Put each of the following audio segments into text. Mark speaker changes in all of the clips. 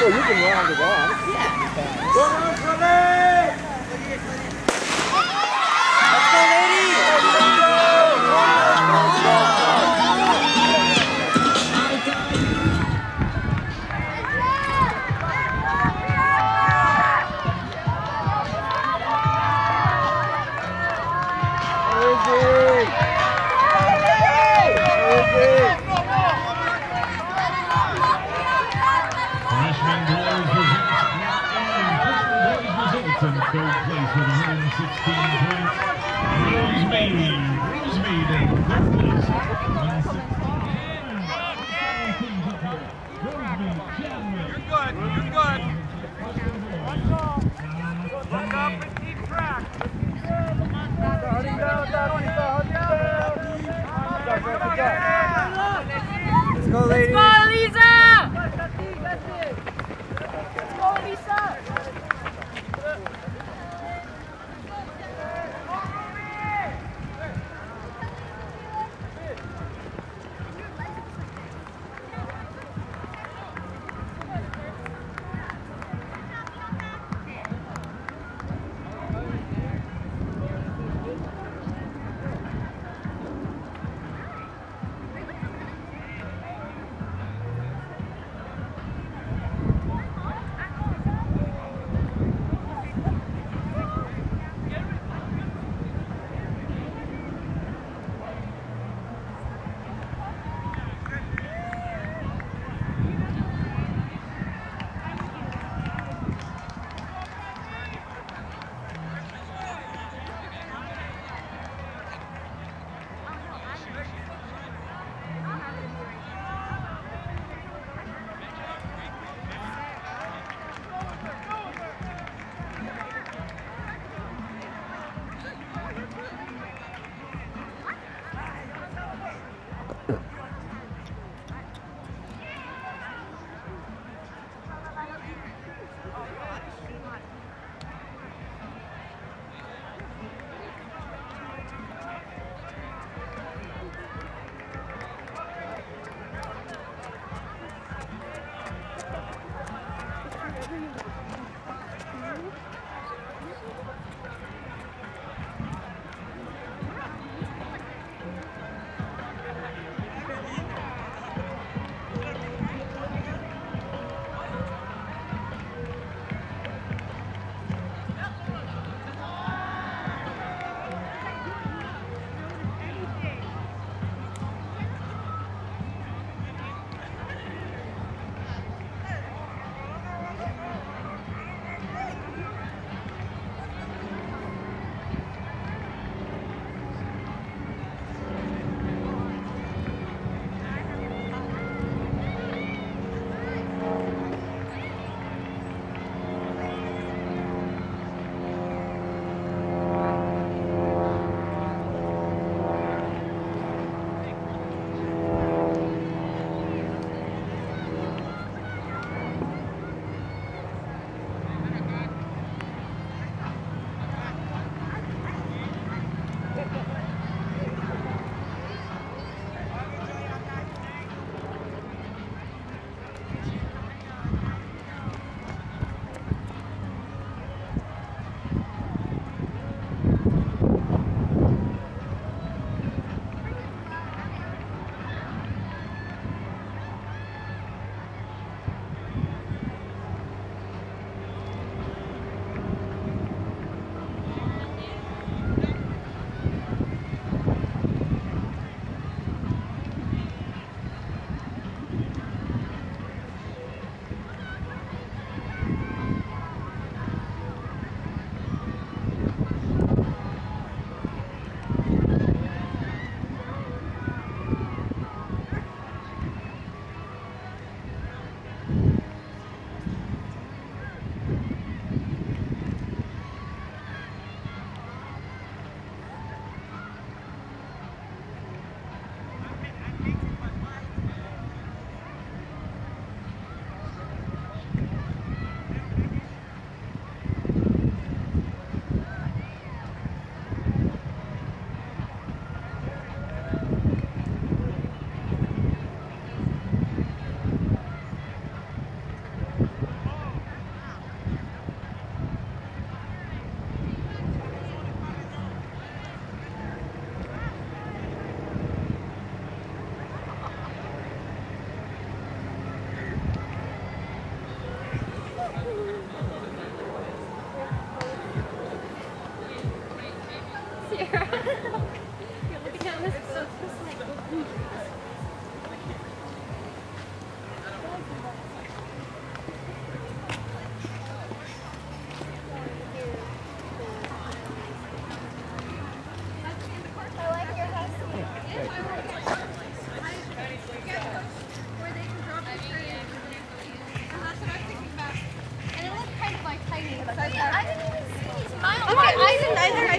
Speaker 1: Well, you can run the ball.
Speaker 2: Yeah, he's fast.
Speaker 1: Let's go, lady!
Speaker 3: In third place with 116 points. Rosemead in third place. 116.
Speaker 4: You're good. You're good. Look up and keep track.
Speaker 1: Let's go, lady.
Speaker 5: Let's go, Lisa! Let's go, Lisa!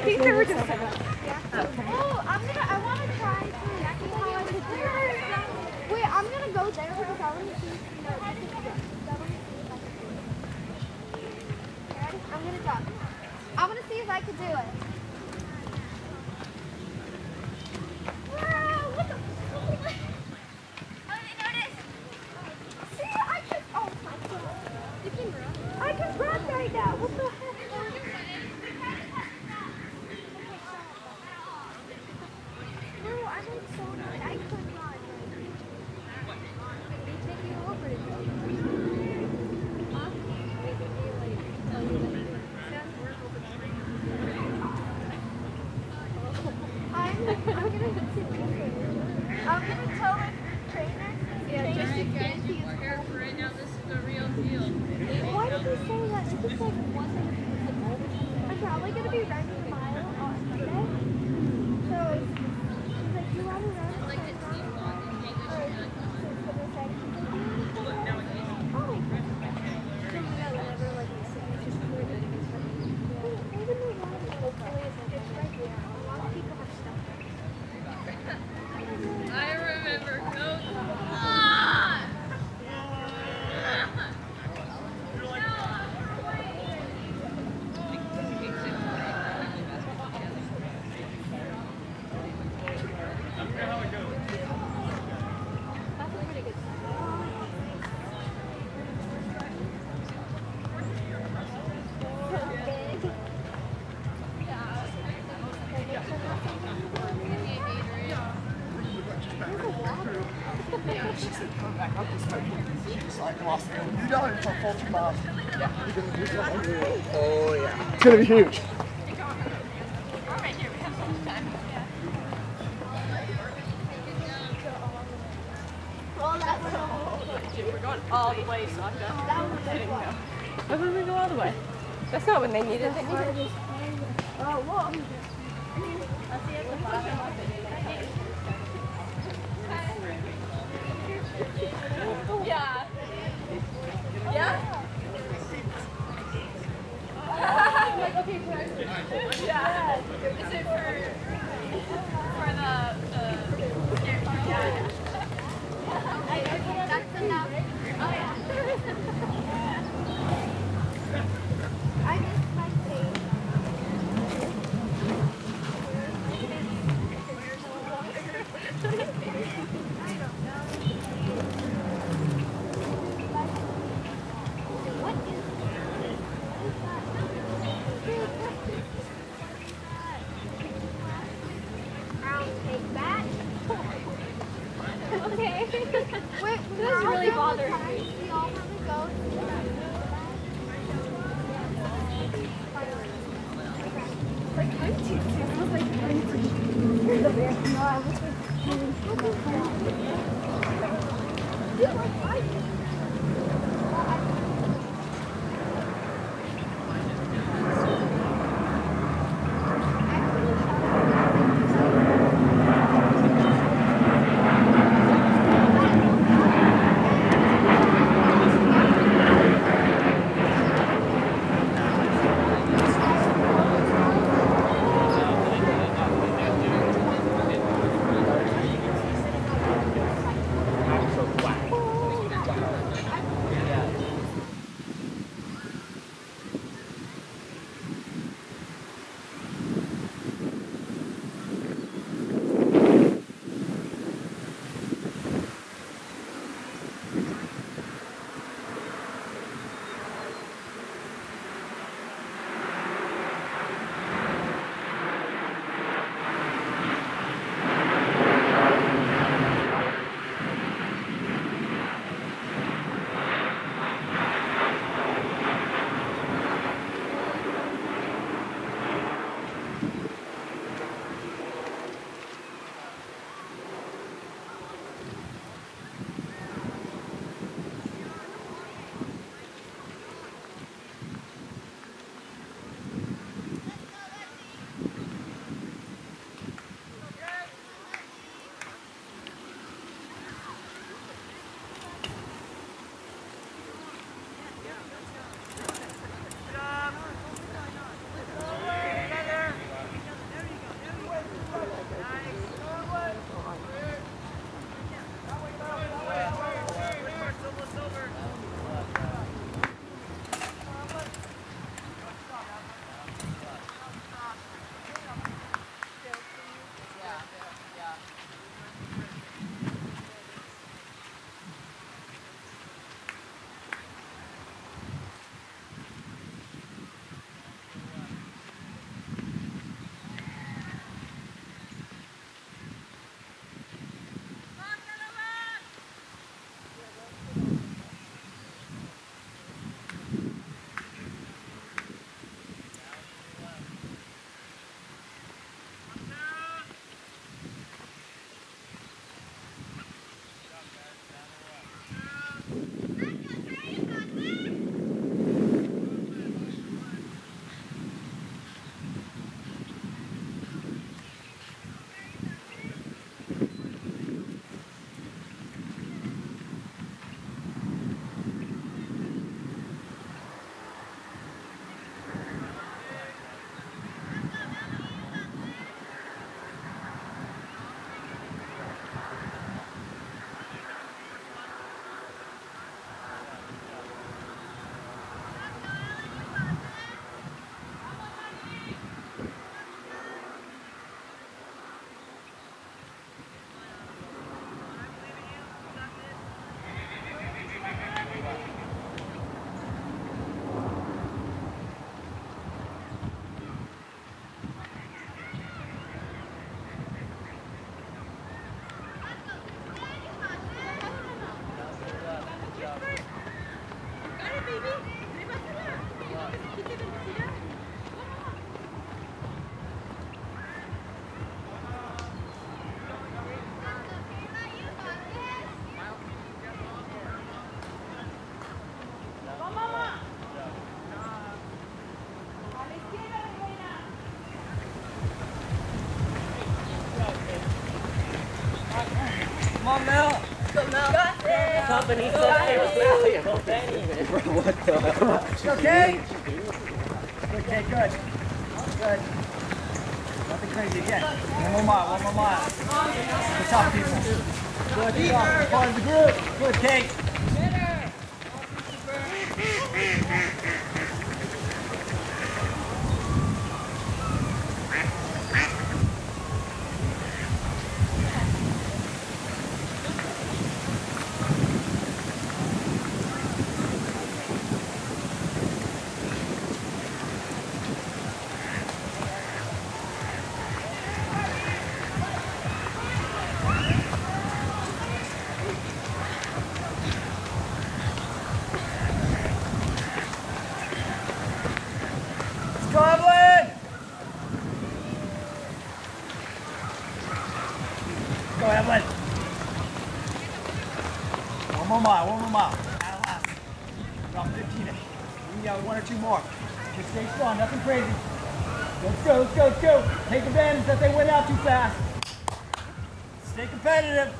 Speaker 5: think they were just. Oh, I want to try to see how I could do it. Wait, I'm gonna go there because I want to see. I'm gonna drop. I want to see if I could do it. Wow, what the? Oh, they noticed. See, I can. Oh my god. You can run. I can run right now. What the heck? No, I'm like so good. I could run. They take you over it. Huh? They can be like, tell you like, I'm gonna tell the trainer. Yeah, just in case he's careful right now. This is the real deal. Why did he say that? It's just like one thing. I'm probably gonna be running a mile on Monday. So she's like, "Do you want to run?" Like the team long and hang this shit on. Oh my god. Something that never like you say. It's just really good. Even the one hopefully is like it's right there. A lot of people have stuff. I remember Coach. That's a pretty good sign.
Speaker 1: She said, come back up this way. She's like, lost it. You don't for 40 miles. Yeah. Oh, yeah. It's going to be huge.
Speaker 2: We're going all the way, Sasha. Why would we go all the way? That's not when they needed it.
Speaker 5: Oh, whoa.
Speaker 2: Yeah. Yeah? Like, okay, yeah. Is it for the yeah.
Speaker 5: That's enough. Oh, yeah. I missed my face. I don't know. What is that? I'll take that. Okay. Wait, this is really bothering me. We all really go to that. Like, I'm too cute. I was like, I'm too cute. No, I was like, you like, I
Speaker 1: Come on, Mel.
Speaker 2: Bennissa.
Speaker 1: What the hell? Okay? Okay, good. Good. Nothing crazy again. One more mile. Good job, people. Good job. Part of the group. Good, Kate. One more mile. That'll last. About 15-ish. We got one or two more. Just stay strong, nothing crazy. Let's go. Take advantage that they went out too fast. Stay competitive.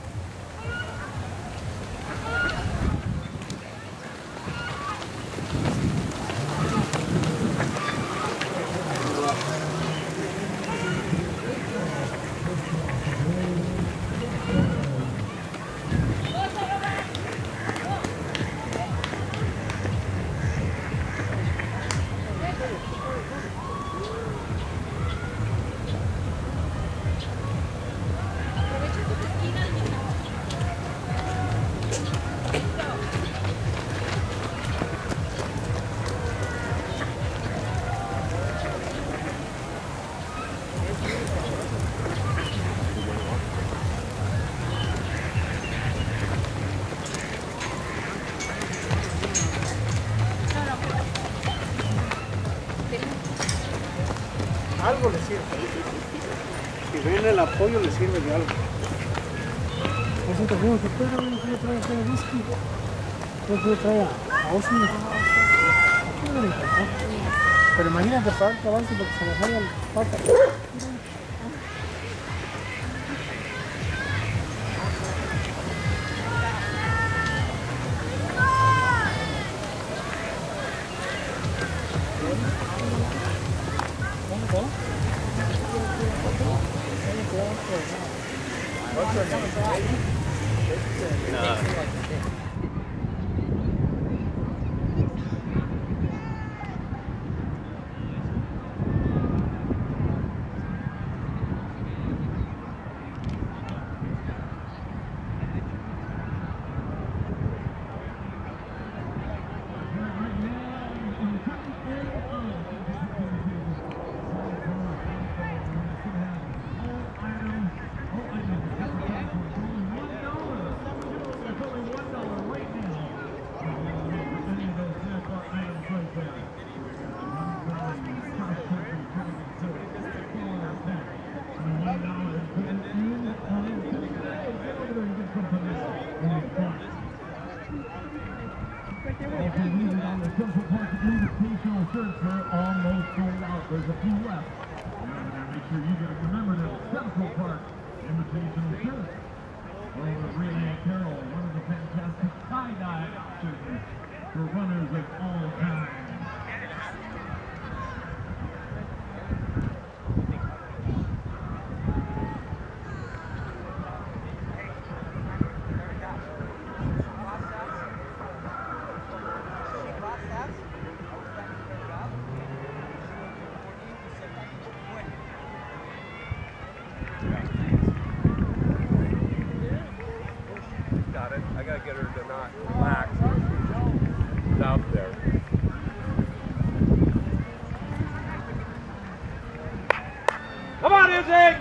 Speaker 6: Algo le sirve. Si ven el apoyo, le sirve de algo. Eso también, que puede haber que le traiga a whisky. Que le traiga a Ozzy. No le importa. Pero imagínate para que avance porque se le salga el pata.
Speaker 3: There's a few left. Make sure you guys remember that Central Park Invitational Shirts. Over Ray Carroll, one of the fantastic tie-dye options for runners of all time.
Speaker 4: Come on, Izzy!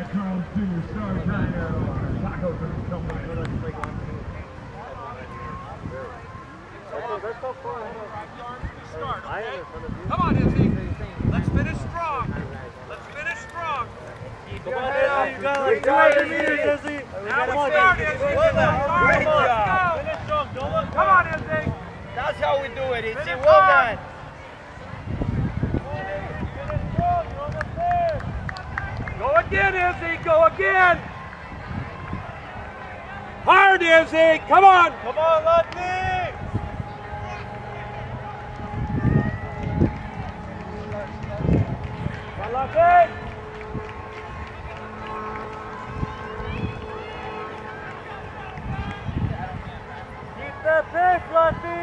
Speaker 3: Charles Jr. Star Diner Taco Company.
Speaker 4: Come on, Izzy. Let's finish strong. Let's finish strong.
Speaker 6: Come on, Izzy. You got like 200 meters, Izzy.
Speaker 4: Now we start, Izzy.
Speaker 1: Well done. Great job.
Speaker 4: Finish strong. Don't look. Come on, Izzy.
Speaker 1: That's how we do it, Izzy.
Speaker 4: Finish
Speaker 1: Well
Speaker 4: strong.
Speaker 1: done.
Speaker 4: Finish strong. You're almost there. Go again, Izzy. Go again. Hard, Izzy. Come on. Come on, Lefty. Come on, Lefty. Keep that pace, Lefty.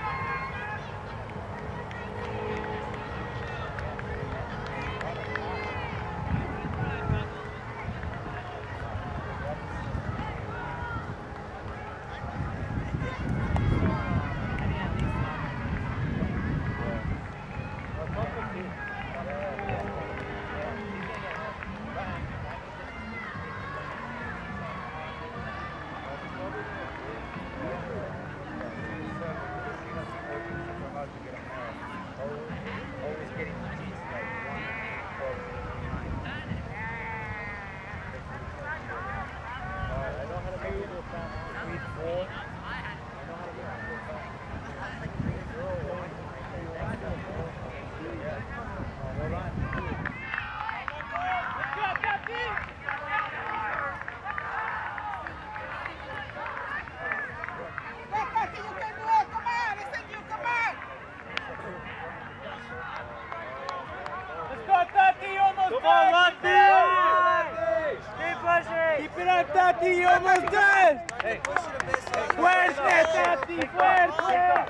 Speaker 4: Keep it up, Tati, you almost done! Hey. Fuerte, Tati, fuerte!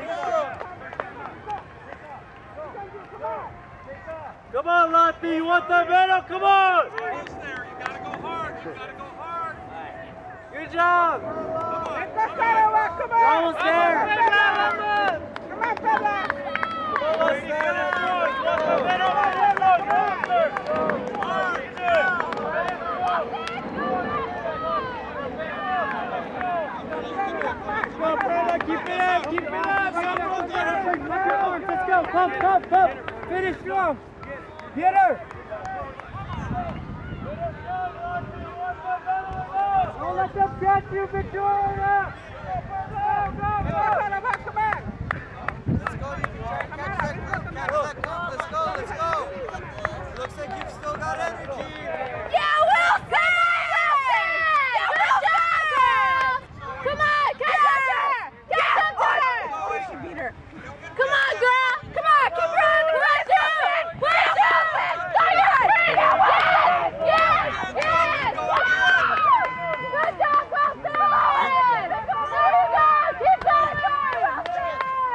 Speaker 4: Come on, Lati, you want that medal? Come on! Almost there, you gotta go hard, you gotta go hard! Good job! Come on, come on! You're almost there! Come on, fella! Come on, finish strong! You want that medal? You're almost there! Hard, Go, brother, keep it up, keep it up! Let's go, come! Finish strong! Get her! Don't let them catch you, Victoria! Go, go, go! Come on! Let's go, you can catch that cup, let's go! Looks like you've still got energy!
Speaker 5: Yeah, Wilson! Yeah, Wilson! Come on, catch up to her! Catch up to her! We should beat her. Come on, girl! Come on, keep running! Push it! Push it! Start your train! Yes! Yes! Good job, Wilson! There you go! Keep going, Wilson!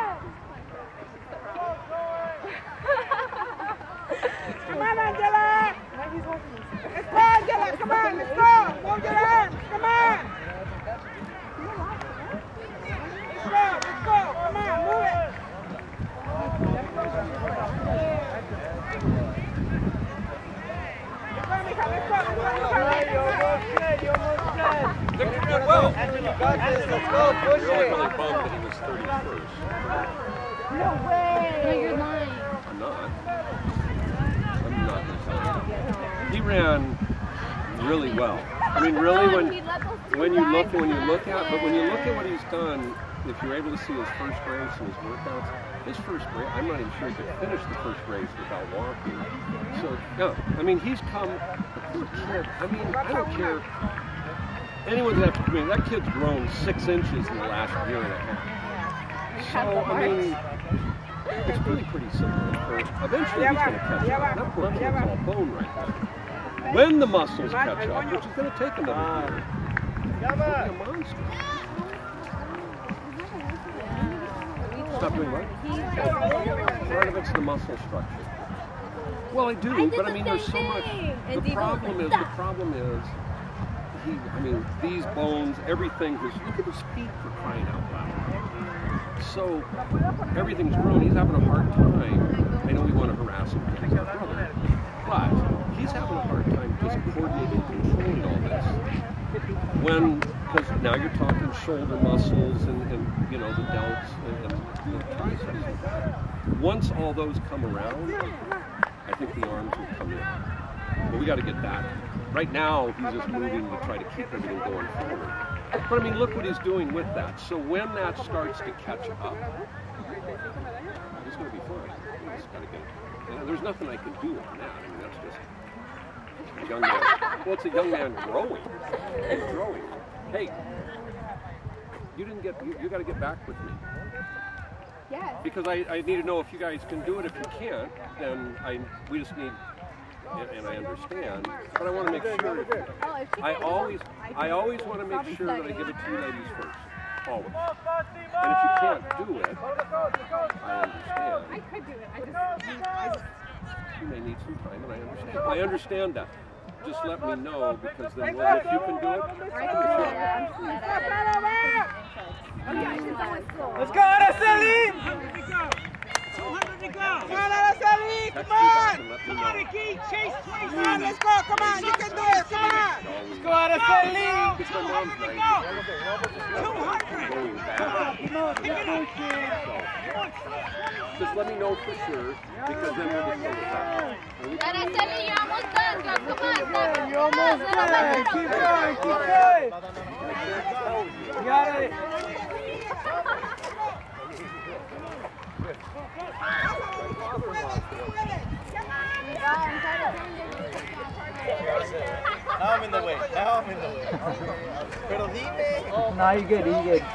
Speaker 5: Come on, Angela! Let's go, Angela! Come on, let's go! Move your arms! Come on! Let's go! Come on, move it!
Speaker 1: Well, Angela, you got this. Let's go. Push it.
Speaker 7: Really bummed that he was 31st.
Speaker 5: No way! No, you're lying.
Speaker 7: I'm not. I'm not going to tell you. He ran really well. I mean, really, when you look at what he's done, if you're able to see his first race and his workouts, his first race, I'm not even sure he could finish the first race without walking. So, no, I mean, he's come, the poor kid, I mean, I don't care. Anyone's have to come in. That kid's grown 6 inches in the last year and a half. So, I mean, it's really pretty simple. Eventually he's going to catch up. That poor kid's all bone right now. When the muscles catch up, which is going to take another year, he'll be a monster. Stop doing what? Part of it's the muscle structure. Well, I do, but I mean, there's so much. The problem is, these bones, everything, look at his feet for crying out loud. So, everything's grown. He's having a hard time. I know we want to harass him because he's our brother, but he's having a hard time is coordinating, controlling all this. Because now you're talking shoulder muscles and you know, the delts and the triceps. Once all those come around, I think the arms will come in. But we got to get that. Right now, he's just moving to try to keep everything going forward. But I mean, look what he's doing with that. So when that starts to catch up, it's going to be fine. We just got to get it. And there's nothing I can do on that. I mean, that's just a young man. Well, it's a young man growing. He's growing. Hey, you got to get back with me.
Speaker 5: Yes.
Speaker 7: Because I need to know if you guys can do it. If you can't, then we just need. And I understand, but I want to make sure. I always want to make sure that I give it to you ladies first, always. And if you can't do it, I understand.
Speaker 2: I could do it. I just
Speaker 7: you may need some time, and I understand. I understand that. Just let me know, because then if you can do it,
Speaker 1: Let's go, Araceli! Come on, Araceli! Come on!
Speaker 7: come on,
Speaker 1: Ricky! Chase 20! Come on, let's go! Come on, you can do it! Come on! Let's go, Araceli!
Speaker 7: Because my mom's 90. Going back. Just let me know for sure, because then we'll just go with that.
Speaker 5: Araceli, you're almost done, girl. Come on,
Speaker 1: You're almost done! Keep going, keep going! You got it!
Speaker 4: Now I'm in the way. Pero dime.
Speaker 1: Nah, you're good, you're good.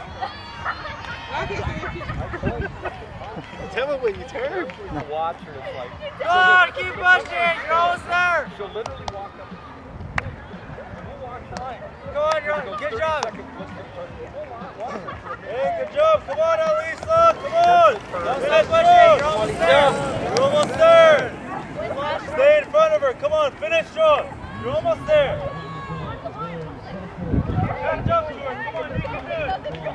Speaker 4: Tell me when you turn. Watch her, it's like.
Speaker 1: Come on, keep pushing! You're almost there!
Speaker 4: She'll literally walk up.
Speaker 1: Go on, good job!
Speaker 4: Hey, good job. Come on, Alisa. Come on.
Speaker 1: Keep pushing! You're almost there!
Speaker 4: You're almost there. Stay in front of her. Come on, finish strong. You're almost there. Catch up to her. Come on, you can do it.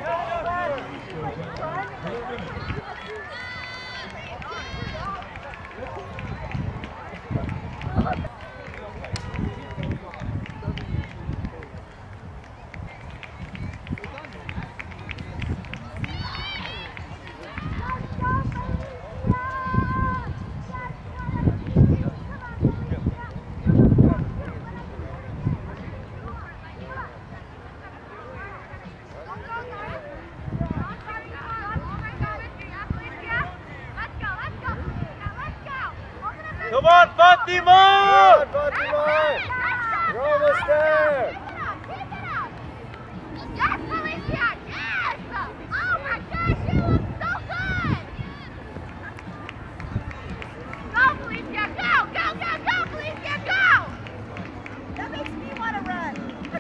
Speaker 4: Come on, Fatima! You're almost there!
Speaker 5: Yes, Felicia! Yes! Oh my gosh, you look so good! Go, Felicia! Go, Felicia! Go! That makes me want to run.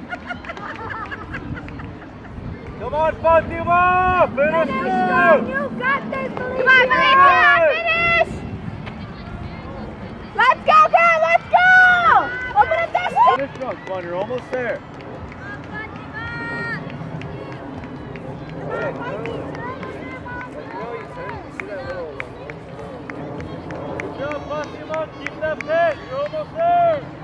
Speaker 4: Come on, Fatima! Finish strong!
Speaker 5: You got this, Felicia! Come on, Felicia! Finish! Let's go, girl! Let's go! Open up that shit!
Speaker 4: Finish strong. Come on, you're almost there. Good job, Fatima. Keep that pace. You're almost there.